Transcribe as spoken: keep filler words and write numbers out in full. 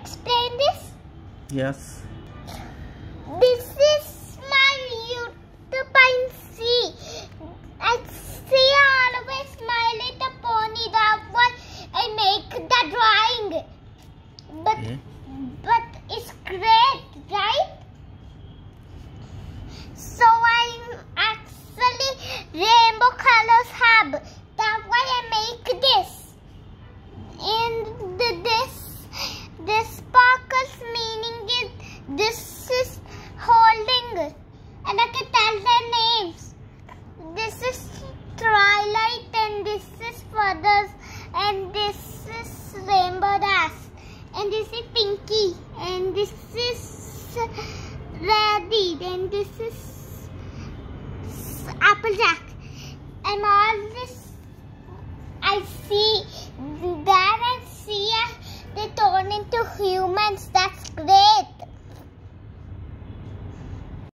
explain this? Yes. This is my YouTube I see. I see always smile at the pony. That why I make the drawing. But Okay. but it's great, right? So I actually rainbow colors have. That's why I make this. And the, this this sparkles meaning is this is holding, and I can tell their names. This is Twilight, and this is Feathers, and this is Rainbow Dash, and this is Pinky, and this is Reddy, and this is Applejack, and all this I see